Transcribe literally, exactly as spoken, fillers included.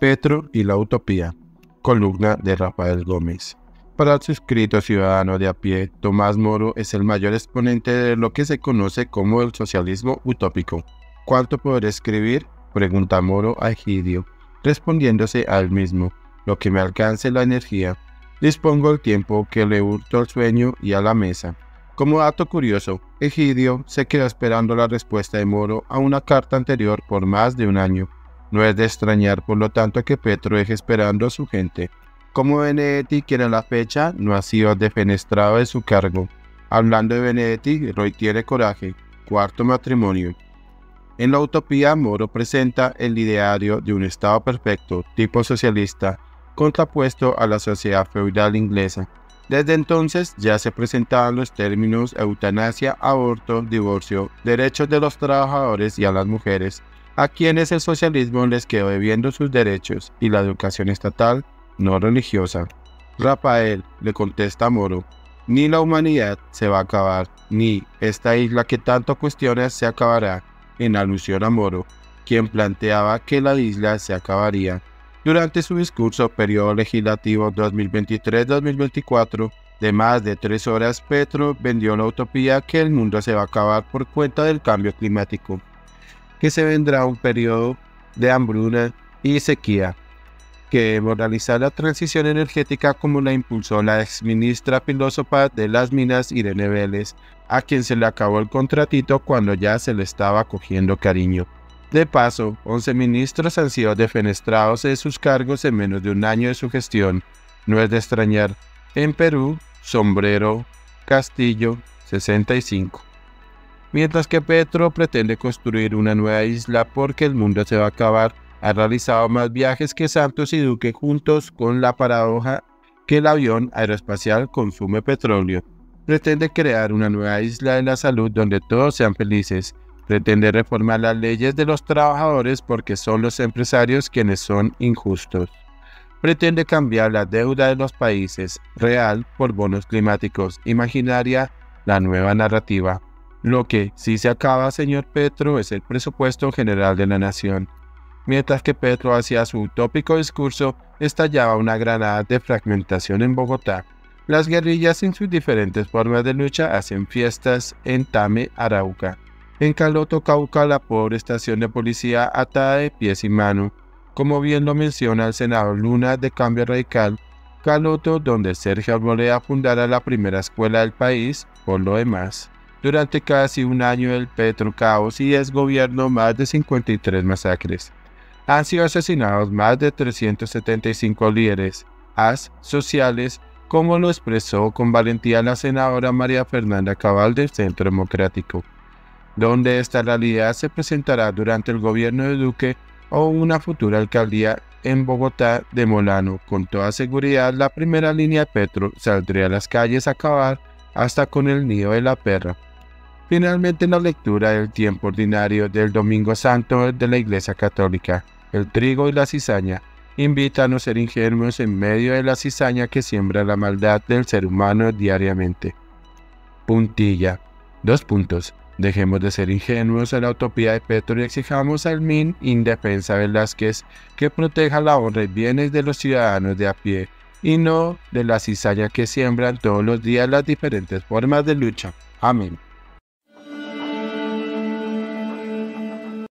Petro y la utopía, columna de Rafael Gómez. Para el suscrito ciudadano de a pie, Tomás Moro es el mayor exponente de lo que se conoce como el socialismo utópico. ¿Cuánto podré escribir?, pregunta Moro a Egidio, respondiéndose a él mismo: lo que me alcance la energía. Dispongo el tiempo que le hurto al sueño y a la mesa. Como dato curioso, Egidio se quedó esperando la respuesta de Moro a una carta anterior por más de un año. No es de extrañar, por lo tanto, que Petro deje esperando a su gente. Como Benedetti quiere la fecha, no ha sido defenestrado de su cargo. Hablando de Benedetti, Roy tiene coraje. Cuarto matrimonio. En la utopía, Moro presenta el ideario de un Estado perfecto, tipo socialista, contrapuesto a la sociedad feudal inglesa. Desde entonces ya se presentaban los términos eutanasia, aborto, divorcio, derechos de los trabajadores y a las mujeres, a quienes el socialismo les quedó debiendo sus derechos, y la educación estatal no religiosa. Rafael, le contesta a Moro, ni la humanidad se va a acabar, ni esta isla que tanto cuestionas se acabará, en alusión a Moro, quien planteaba que la isla se acabaría. Durante su discurso periodo legislativo dos mil veintitrés dos mil veinticuatro, de más de tres horas, Petro vendió la utopía que el mundo se va a acabar por cuenta del cambio climático, que se vendrá un periodo de hambruna y sequía, que moralizar la transición energética como la impulsó la exministra filósofa de las minas Irene Vélez, a quien se le acabó el contratito cuando ya se le estaba cogiendo cariño. De paso, once ministros han sido defenestrados de sus cargos en menos de un año de su gestión. No es de extrañar. En Perú, Sombrero, Castillo, sesenta y cinco. Mientras que Petro pretende construir una nueva isla porque el mundo se va a acabar, ha realizado más viajes que Santos y Duque juntos, con la paradoja que el avión aeroespacial consume petróleo. Pretende crear una nueva isla de la salud donde todos sean felices. Pretende reformar las leyes de los trabajadores porque son los empresarios quienes son injustos. Pretende cambiar la deuda de los países real por bonos climáticos. Imaginaria, la nueva narrativa. Lo que sí se acaba, señor Petro, es el presupuesto general de la nación. Mientras que Petro hacía su utópico discurso, estallaba una granada de fragmentación en Bogotá. Las guerrillas en sus diferentes formas de lucha hacen fiestas en Tame, Arauca. En Caloto, Cauca, la pobre estación de policía atada de pies y manos, como bien lo menciona el senador Luna de Cambio Radical. Caloto, donde Sergio Arboleda fundara la primera escuela del país, por lo demás. Durante casi un año del Petro caos y desgobierno, más de cincuenta y tres masacres. Han sido asesinados más de trescientos setenta y cinco líderes as sociales, como lo expresó con valentía la senadora María Fernanda Cabal del Centro Democrático. Donde esta realidad se presentará durante el gobierno de Duque o una futura alcaldía en Bogotá de Molano. Con toda seguridad, la primera línea de Petro saldría a las calles a acabar hasta con el nido de la perra. Finalmente, en la lectura del tiempo ordinario del Domingo Santo de la Iglesia Católica, el trigo y la cizaña, invita a no ser ingenuos en medio de la cizaña que siembra la maldad del ser humano diariamente. Puntilla. Dos puntos. Dejemos de ser ingenuos en la utopía de Petro y exijamos al M I N Indefensa Velázquez que proteja la honra y bienes de los ciudadanos de a pie y no de la cizaña que siembran todos los días las diferentes formas de lucha. Amén.